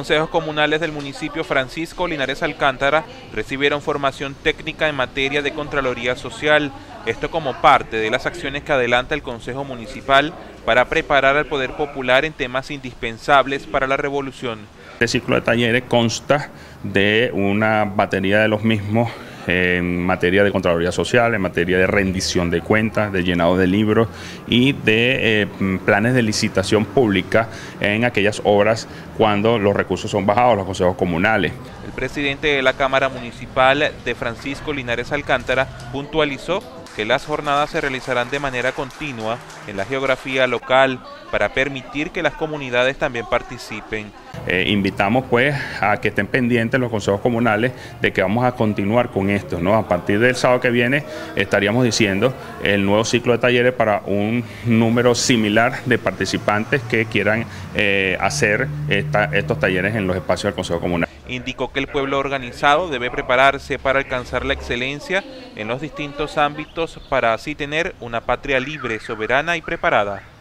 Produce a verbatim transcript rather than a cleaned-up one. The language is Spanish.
consejos comunales del municipio Francisco Linares Alcántara recibieron formación técnica en materia de Contraloría Social, esto como parte de las acciones que adelanta el Consejo Municipal para preparar al Poder Popular en temas indispensables para la revolución. Este ciclo de talleres consta de una batería de los mismos en materia de Contraloría Social, en materia de rendición de cuentas, de llenado de libros y de eh, planes de licitación pública en aquellas obras cuando los recursos son bajados a los consejos comunales. El presidente de la Cámara Municipal de Francisco Linares Alcántara puntualizó que las jornadas se realizarán de manera continua en la geografía local para permitir que las comunidades también participen. Eh, invitamos pues a que estén pendientes los consejos comunales de que vamos a continuar con esto, ¿no? A partir del sábado que viene estaríamos diciendo el nuevo ciclo de talleres para un número similar de participantes que quieran eh, hacer esta, estos talleres en los espacios del Consejo Comunal. Indicó que el pueblo organizado debe prepararse para alcanzar la excelencia en los distintos ámbitos para así tener una patria libre, soberana y preparada.